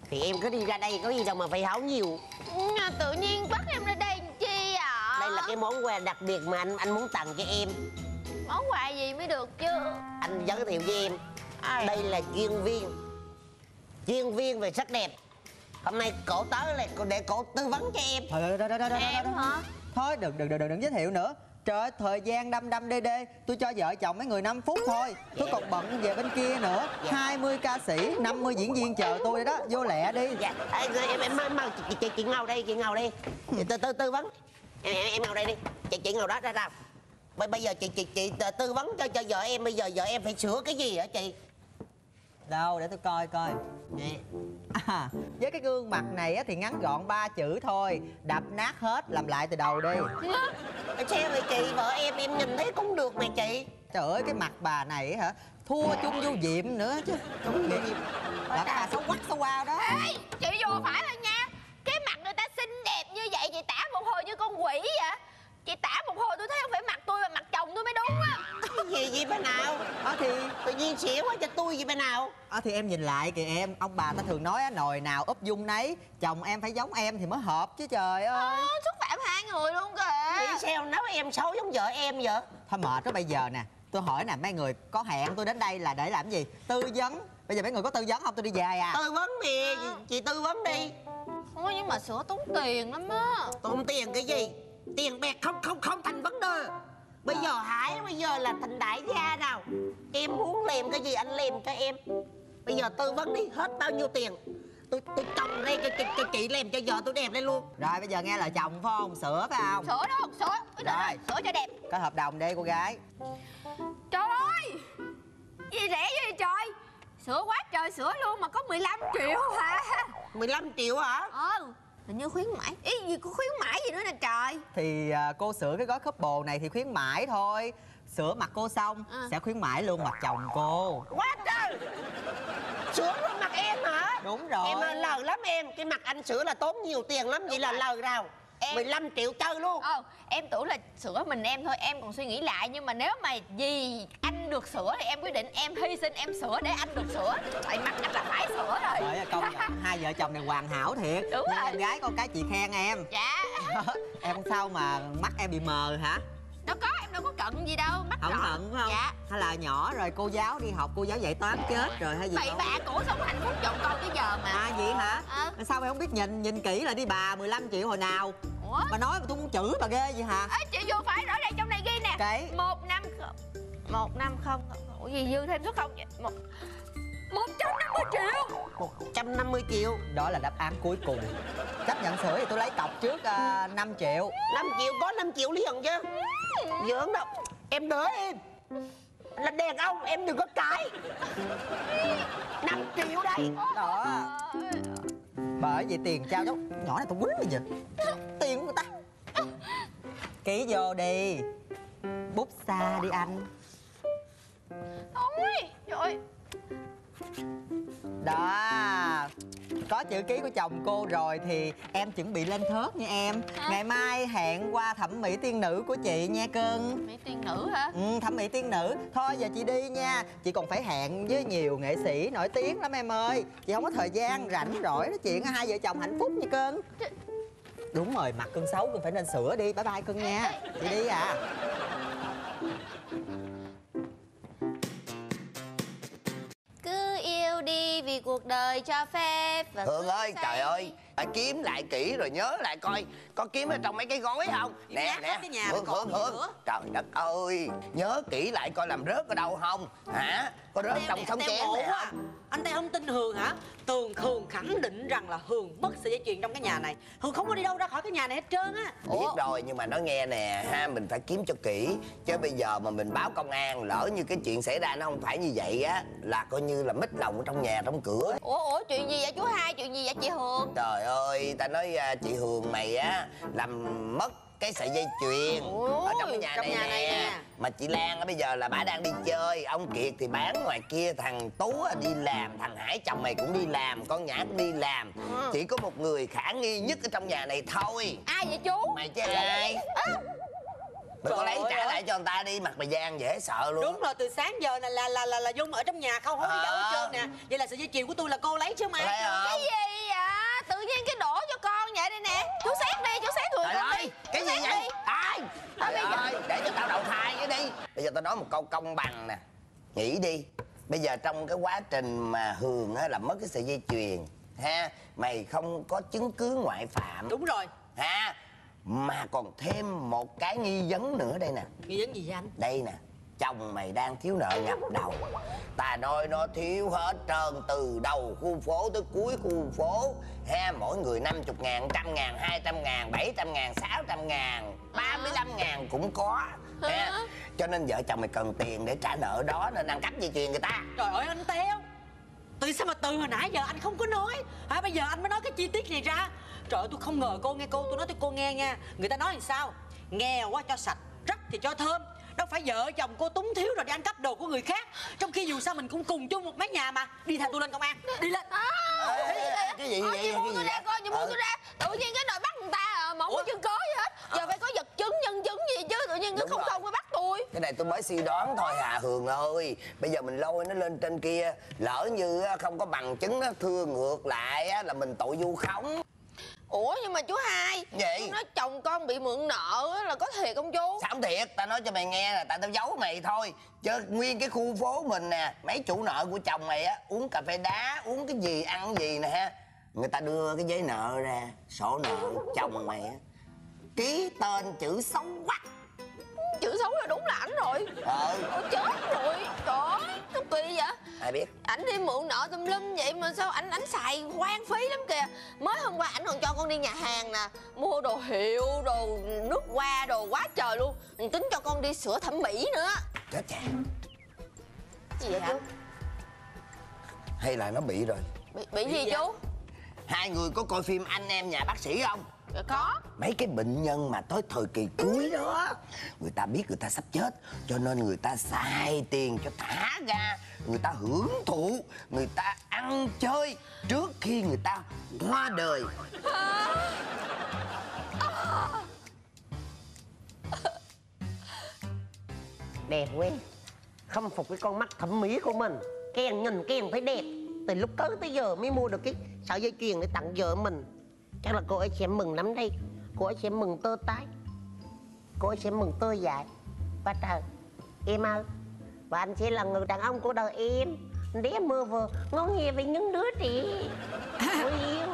Thì em cứ đi ra đây có gì đâu mà phải háo nhiều. Tự nhiên bắt em ra đây làm chi ạ? Đây là cái món quà đặc biệt mà anh muốn tặng cho em. Món quà gì mới được chứ? Anh giới thiệu với em. Đây là chuyên viên về sắc đẹp. Hôm nay cổ tới là để cổ tư vấn cho em. Thôi Em hả? thôi đừng giới thiệu nữa. Trời ơi, thời gian đăm đê tôi cho vợ chồng mấy người 5 phút thôi. Tôi còn bận về bên kia nữa. 20 ca sĩ, 50 diễn viên chờ tôi đó. Vô lẹ đi. Dạ, em mau chị ngồi đây, chị ngồi đây. Tư vấn. Em ngồi đây đi. Chị ngồi đó ra. Bây giờ chị tư vấn cho vợ em. Bây giờ vợ em phải sửa cái gì hả chị? Đâu để tôi coi. Nè. Với cái gương mặt này á, thì ngắn gọn 3 chữ thôi. Đập nát hết, làm lại từ đầu đi. Sao vậy chị? Vợ em nhìn thấy cũng được mà chị. Trời ơi, cái mặt bà này hả, thua chung vô Diệm nữa chứ. Chung Diệm là cái bà xấu quắc xấu qua đó. Ê, chị vô phải rồi nha. Cái mặt người ta xinh đẹp như vậy, chị tả một hồi như con quỷ vậy. Chị tả một hồi tôi thấy không phải mặt tôi mà mặt chồng tôi mới đúng á. Cái gì bên nào? Thì tự nhiên xỉu quá cho tôi gì bên nào? thì em nhìn lại kìa em. Ông bà ta thường nói á, nồi nào úp dung nấy. Chồng em phải giống em thì mới hợp chứ trời ơi. Xúc phạm hai người luôn kìa. Nghĩ sao nói em xấu giống vợ em vậy? Thôi mệt đó. Bây giờ nè, tôi hỏi nè, mấy người có hẹn tôi đến đây là để làm gì? Tư vấn. Bây giờ mấy người có tư vấn không? Tôi đi về à. Tư vấn đi, chị tư vấn đi. Ôi nhưng mà sữa tốn tiền lắm á. Tốn tiền cái gì? Tiền bạc không thành vấn đề. Bây giờ bây giờ là thành đại gia nào. Em muốn làm cái gì anh làm cho em. Bây giờ tư vấn đi, hết bao nhiêu tiền tôi trồng đây cho chị làm cho vợ tôi đẹp lên luôn. Rồi bây giờ nghe lời chồng phải không? Sữa phải không? Sữa đâu, sữa. Rồi. Sữa cho đẹp. Có hợp đồng đi cô gái. Trời ơi, gì rẻ vậy trời. Sữa quá trời sữa luôn mà có 15 triệu hả? 15 triệu hả? Hình như khuyến mãi. Ý gì có khuyến mãi gì nữa nè trời. Thì cô sửa cái gói couple này thì khuyến mãi thôi. Sửa mặt cô xong sẽ khuyến mãi luôn mặt chồng cô. Quá trời. Sửa luôn mặt em hả? Đúng rồi. Em lời lắm em. Cái mặt anh sửa là tốn nhiều tiền lắm. Vậy là lời nào 15 triệu chơi luôn. Em tưởng là sửa mình em thôi. Em còn suy nghĩ lại. Nhưng mà nếu mà vì anh được sửa thì em quyết định em hy sinh em sửa để anh được sửa. Tại mặt anh là phải sửa rồi. Trời ơi, công nhận hai vợ chồng này hoàn hảo thiệt. Đúng nhưng rồi. em gái con cái chị khen em. Dạ. Em sao mà mắt em bị mờ hả? Đâu có, em đâu có cận gì đâu. Mắt Không rõ. hận phải không? Dạ. Hay là nhỏ rồi cô giáo đi học, cô giáo dạy toán chết rồi hay gì Bậy không? bạ cổ sống hạnh phúc chồng con tới giờ mà. Vậy hả? Sao em không biết nhìn kỹ là đi bà 15 triệu hồi nào? Ủa? Bà nói mà tôi muốn chửi bà ghê vậy hả? Chị vô phải rõ ràng trong này ghi nè. Cái 150. Ủa gì dư thêm số không vậy? 150 triệu. 150 triệu. Đó là đáp án cuối cùng. Chấp nhận sửa thì tôi lấy cọc trước 5 triệu. 5 triệu có 5 triệu liền chứ. Giỡn đâu. Em đỡ em. Là đàn ông em đừng có cãi. 5 triệu đây. Đó. Bởi vì tiền trao đó. Nhỏ này tôi quýnh bây giờ. Tiền của người ta. Ký vô đi. Bút xa đi anh. Ôi trời ơi. Đó. Có chữ ký của chồng cô rồi thì em chuẩn bị lên thớt nha em. Ngày mai hẹn qua thẩm mỹ tiên nữ của chị nha cưng. Mỹ tiên nữ hả? Thẩm mỹ tiên nữ. Thôi giờ chị đi nha. Chị còn phải hẹn với nhiều nghệ sĩ nổi tiếng lắm em ơi. Chị không có thời gian rảnh rỗi nói chuyện hai vợ chồng hạnh phúc nha cưng. Đúng rồi, mặt cưng xấu cưng phải nên sửa đi. Bye bye cưng nha. Chị đi à. Cứ yêu đi vì cuộc đời cho phép. Và Hương ơi, trời ơi, phải kiếm lại kỹ rồi nhớ lại coi có kiếm ở trong mấy cái gói không. Nè Hương, trời đất ơi, nhớ kỹ lại coi làm rớt ở đâu không hả? Có rớt trong sống chén này hả? Anh ta không tin Hương hả? Tường Hương khẳng định rằng là Hương mất sợi dây chuyền trong cái nhà này. Hương không có đi đâu ra khỏi cái nhà này hết trơn á. Biết rồi, nhưng mà nói nghe nè ha, mình phải kiếm cho kỹ. Chứ bây giờ mà mình báo công an, lỡ như cái chuyện xảy ra nó không phải như vậy á, là coi như là mít lòng ở trong nhà trong cửa. Ủa chuyện gì vậy chú hai? Chuyện gì vậy chị Hương? Trời ơi, ta nói chị Hương mày á làm mất cái sợi dây chuyền ở trong cái nhà này nè. Mà chị Lan á bây giờ là bả đang đi chơi, ông Kiệt thì bán ngoài kia, thằng Tú đi làm, thằng Hải chồng mày cũng đi làm, con Nhã cũng đi làm. Chỉ có một người khả nghi nhất ở trong nhà này thôi. Ai vậy chú? Mày chứ ai? Mày có lấy trả lại cho người ta đi, mặt mày gian dễ sợ luôn. Đúng rồi, từ sáng giờ là Dung ở trong nhà không có đi đâu hết trơn nè. Vậy là sợi dây chuyền của tôi là cô lấy chứ mà. Lấy không? Cái gì tự nhiên cái đổ cho con vậy đây nè. Chú xét đi, chú xét người Trời con ơi, đi. cái Chú gì xét vậy? đi. Ai? Trời ơi, để cho tao đầu thai cái đi. Bây giờ tao nói một câu công bằng nè. Nghĩ đi. Bây giờ trong cái quá trình mà Hường á là mất cái sợi dây chuyền ha, mày không có chứng cứ ngoại phạm. Đúng rồi. Ha, mà còn thêm một cái nghi vấn nữa đây nè. Nghi vấn gì vậy anh? Đây nè, chồng mày đang thiếu nợ ngập đầu. Ta nói nó thiếu hết trơn, từ đầu khu phố tới cuối khu phố ha, mỗi người 50.000, 100.000, 200.000, 700.000, 600.000, 35.000 cũng có ha. Cho nên vợ chồng mày cần tiền để trả nợ đó nên ăn cắp dây chuyền người ta. Trời ơi anh Teo, từ sao mà từ hồi nãy giờ anh không có nói hả? Bây giờ anh mới nói cái chi tiết này ra. Trời ơi tôi không ngờ cô nghe cô, tôi nói cho cô nghe nha. Người ta nói làm sao? Nghèo quá cho sạch, rách thì cho thơm. Đâu phải vợ chồng cô túng thiếu rồi đi ăn cắp đồ của người khác. Trong khi dù sao mình cũng cùng chung một mái nhà mà. Đi theo tôi lên công an, đi lên. Cái gì vậy? Chị buông tôi ra coi, chị buông tôi ra. Tự nhiên cái đòi bắt người ta mà không có chứng cứ gì hết. Giờ phải có vật chứng, nhân chứng gì chứ. Tự nhiên cứ Đúng không rồi. không mới bắt tôi. Cái này tôi mới suy đoán thôi à Hường ơi. Bây giờ mình lôi nó lên trên kia, lỡ như không có bằng chứng nó thưa ngược lại là mình tội vu khống. Ủa nhưng mà chú Hai, Gì? chú nói chồng con bị mượn nợ là có thiệt không chú? Sao không thiệt, tao nói cho mày nghe là tại tao giấu mày thôi. Chứ nguyên cái khu phố mình nè, mấy chủ nợ của chồng mày á, uống cà phê đá, uống cái gì, ăn cái gì nè ha, người ta đưa cái giấy nợ ra, sổ nợ chồng mày á, ký tên chữ xấu quắc. Chữ xấu là đúng là ảnh rồi. Ôi chết rồi. Trời ơi, nó kỳ vậy. Ai biết. Ảnh đi mượn nợ tùm lum vậy mà sao ảnh xài hoang phí lắm kìa. Mới hôm qua ảnh còn cho con đi nhà hàng nè, mua đồ hiệu, đồ nước hoa, đồ quá trời luôn. Tính cho con đi sửa thẩm mỹ nữa. Chết cha. Gì vậy chú? Hay là nó bị rồi. Bị gì chú? Hai người có coi phim Anh Em Nhà Bác Sĩ không? Dạ có. Mấy cái bệnh nhân mà tới thời kỳ cuối đó, người ta biết người ta sắp chết, cho nên người ta xài tiền cho thả ga, người ta hưởng thụ, người ta ăn chơi trước khi người ta qua đời. Đẹp quá. Khâm phục cái con mắt thẩm mỹ của mình. Kèn nhìn kèn thấy đẹp. Từ lúc tới tới giờ mới mua được cái sợi dây chuyền để tặng vợ mình. Chắc là cô ấy sẽ mừng lắm đây. Cô ấy sẽ mừng tơ tái. Cô ấy sẽ mừng tơ dại. Và trời, em ơi, và anh sẽ là người đàn ông của đời em. Đế mơ vừa ngon nghe với những đứa trẻ. Ôi yêu.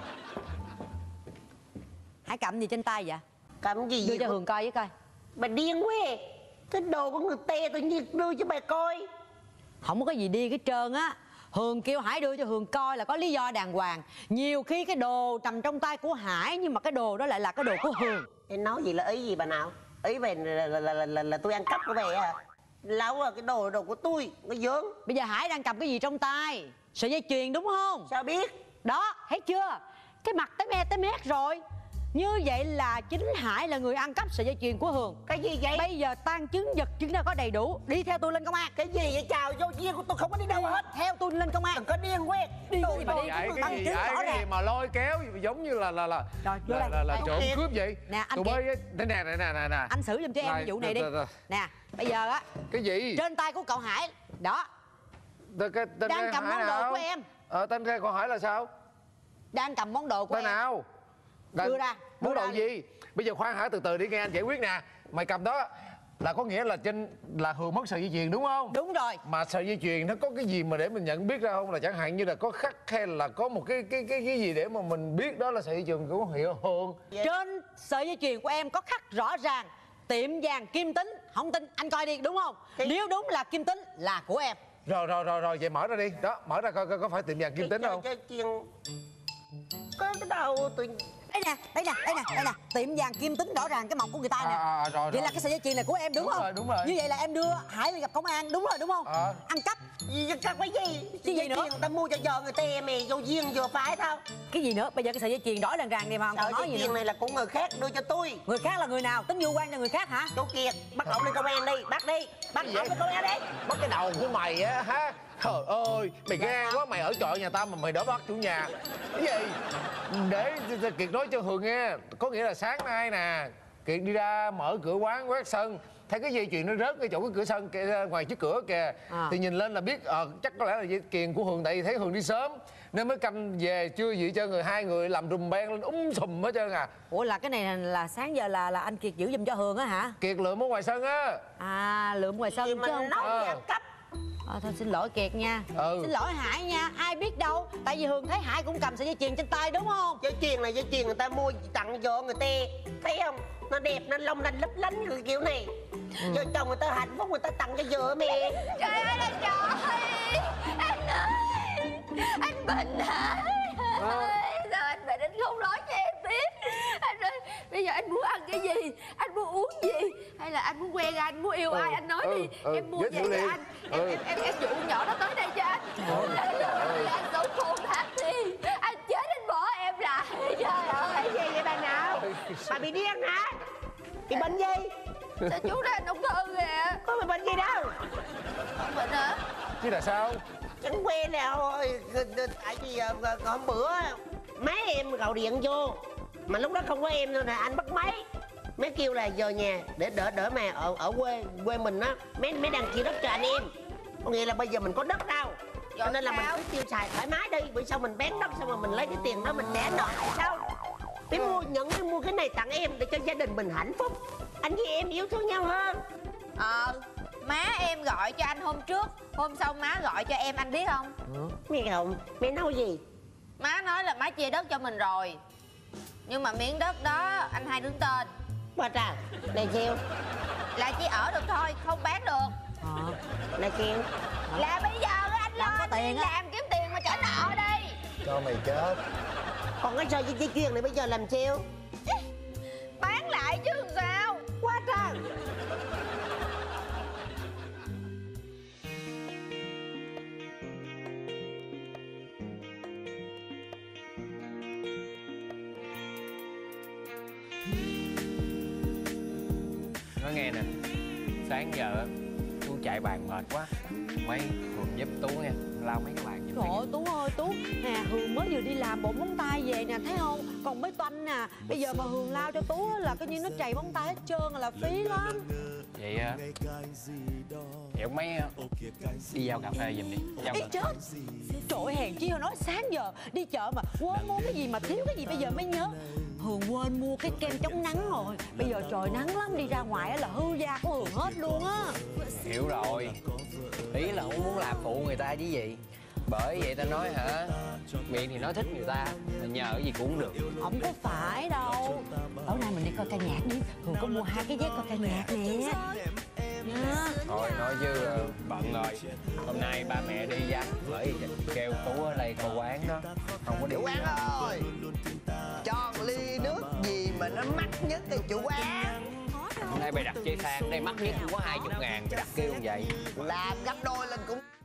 Hải cầm gì trên tay vậy? Cầm gì Đưa vậy? cho Hường coi với coi. Bà điên quá. Cái đồ của người ta tự nhiên đưa cho bà coi. Không có gì đi cái trơn á. Hường kêu Hải đưa cho Hường coi là có lý do đàng hoàng. Nhiều khi cái đồ nằm trong tay của Hải nhưng mà cái đồ đó lại là cái đồ của Hường. Em nói gì là ý gì bà nào? Ý về là tôi ăn cắp của bà à? Lâu rồi, cái đồ của tôi, cái dướng. Bây giờ Hải đang cầm cái gì trong tay? Sợi dây chuyền đúng không? Sao biết? Đó, thấy chưa? Cái mặt tới mét rồi. Như vậy là chính Hải là người ăn cắp sợi dây chuyền của Hường. Cái gì vậy? Bây giờ tang chứng vật chứng đã có đầy đủ. Đi theo tôi lên công an. Cái gì vậy? Chào vô duyên của tôi không có đi đâu hết. Theo tôi lên công an. Đừng có điên quét. Đi đi mà đi. Vậy Bằng cái gì chứng vậy? rõ Cái gì ràng. mà lôi kéo giống như là Rồi, vô đây. trộm Kiệt. cướp vậy? Nè, anh tụi Kiệt. bay đây nè. Anh xử giùm cho em Rồi, cái vụ này đi. rồi. Nè, bây giờ á, Cái gì? trên tay của cậu Hải, đó, Tên đang cầm món đồ của em. Tên cái con hỏi là sao? đang cầm món đồ của Tên em. nào? Đưa ra, Món đưa đồ ra. gì? Bây giờ khoan hả, từ từ đi nghe anh giải quyết nè. Mày cầm đó là có nghĩa là Hường mất sợi dây chuyền đúng không? Đúng rồi. Mà sợi dây chuyền nó có cái gì mà để mình nhận biết ra không? Là chẳng hạn như là có khắc hay là có một cái gì để mà mình biết đó là sợi dây chuyền của hiệu Hường. Trên sợi dây chuyền của em có khắc rõ ràng tiệm vàng Kim Tính. Không tin anh coi đi, đúng không? Nếu đúng là Kim Tính là của em. Rồi vậy mở ra đi. Đó, mở ra coi có phải tiệm vàng Kim Tính không? Cái chuyện... Có cái đầu tôi... Đây nè, tiệm vàng Kim Tính rõ ràng cái mộc của người ta nè. Rồi. Vậy là cái sợi dây chuyền này của em đúng không? Đúng rồi. Như vậy là em đưa Hải đi gặp công an đúng không? Ăn cắp. Gì cắp cái gì? Cái gì nữa? Người ta mua cho vợ người ta mày vô duyên vừa phải đâu. Cái gì nữa? Bây giờ cái sợi dây chuyền rõ ràng đi mà Sợi còn nói dây gì chuyền nữa? này là của người khác đưa cho tôi. Người khác là người nào? Tính vu quan cho người khác hả? Chú Kiệt, bắt ổng lên công an đi, bắt ổng lên công an đi. Bắt cái đầu của mày á hả? Trời ơi, mày gan quá, mày ở trọ nhà tao mà mày đỡ bắt chủ nhà. Cái gì? Để Kiệt nói cho Hường nghe. Có nghĩa là sáng nay nè, Kiệt đi ra mở cửa quán quét sân, thấy cái dây chuyền nó rớt cái chỗ cái cửa sân kìa, ngoài trước cửa kìa. Thì nhìn lên là biết chắc có lẽ là dây chuyền của Hường, tại vì thấy Hường đi sớm nên mới canh về chưa gì cho hai người làm rùm beng lên sùm hết trơn à. Ủa là cái này là sáng giờ là anh Kiệt giữ giùm cho Hường á hả? Kiệt lượm ở ngoài sân á. À, lượm ngoài sân Gì chứ mà không nói phải. ăn cắp. Thôi xin lỗi Kiệt nha. Xin lỗi Hải nha, ai biết đâu. Tại vì Hường thấy Hải cũng cầm sợi dây chuyền trên tay đúng không? Dây chuyền là dây chuyền người ta mua tặng cho người ta, thấy không? Nó đẹp, nó long lanh lấp lánh như kiểu này. Vợ chồng người ta hạnh phúc, người ta tặng cho vợ mẹ. Trời ơi là trời. Anh ơi, anh bệnh hả? Sao anh bệnh, anh không nói cho em biết. Anh ơi, bây giờ anh muốn ăn cái gì, anh muốn uống gì, hay là anh muốn quen ai, anh muốn yêu ai, anh nói đi. Em mua về cho anh. Em dụ con nhỏ nó tới đây cho anh. Anh sống khôn thác đi, anh chết anh bỏ em lại. Trời ơi. Cái gì vậy bà nào? Bà bị điên hả? Bị bệnh gì? Sao chú đó anh ung thư kìa. Có bị bệnh gì đâu. Không bệnh hả? Chứ là sao? Chẳng quen nào thôi. Tại vì hôm bữa má em gọi điện vô, mà lúc đó không có em nữa nè, anh bắt máy. Mấy kêu là giờ nhà để đỡ mà ở quê mình á, mấy đăng ký đất cho anh em. Có nghĩa là bây giờ mình có đất đâu, cho nên là mình cứ tiêu xài thoải mái đi. Bữa sau mình bán đất xong rồi mình lấy cái tiền đó mình để nợ hay sao? Để mua cái này tặng em để cho gia đình mình hạnh phúc. Anh với em yêu thương nhau hơn. Má em gọi cho anh hôm trước, hôm sau má gọi cho em, anh biết không? Mẹ không, mẹ nói gì? Má nói là má chia đất cho mình rồi, nhưng mà miếng đất đó anh hai đứng tên. Bà trà, là chiêu. Là chỉ ở được thôi, không bán được. Là chiêu. Là bây giờ anh lo tiền làm kiếm tiền mà trả nợ đi. Cho mày chết. Còn cái sợi dây chuyền này bây giờ làm chiêu. Bán lại chứ làm sao. Quá trời. Nói nghe nè, sáng giờ á, Tú chạy bàn mệt quá, mấy Hường giúp Tú nha, lau mấy cái bàn giùm. Trời ơi Tú ơi Tú, nè Hường mới vừa đi làm bộ móng tay về nè, thấy không? Còn bê toanh nè, bây giờ mà Hường lau cho Tú là coi như nó chảy móng tay hết trơn là phí lắm. Vậy á, vậy ông mấy đi giao cà phê giùm đi. Giao Ý chết. Trời ơi, hèn chi hồi nói sáng giờ đi chợ mà quên mua cái gì mà thiếu cái gì bây giờ mới nhớ. Hường quên mua cái kem chống nắng rồi. Bây giờ trời nắng lắm, đi ra ngoài á là hư da của Hường hết luôn á. Hiểu rồi, ý là không muốn làm phụ người ta chứ gì. Bởi vậy ta nói hả, miệng thì nói thích người ta, mà nhờ cái gì cũng được. Không có phải đâu. Tối nay mình đi coi ca nhạc đi. Hường có mua 2 cái vé coi ca nhạc nè nha. Thôi nói chứ bận rồi. Hôm nay ba mẹ đi vắng, bởi kêu Tú ở đây coi quán đó, không có đi. Chủ quán ơi, cho ly nước gì mà nó mắc nhất cái chủ quán. Hôm nay bày đặt chơi sang, đây mắc nhất cũng có 20.000, bày đặt kêu vậy. Làm gấp đôi lên cũng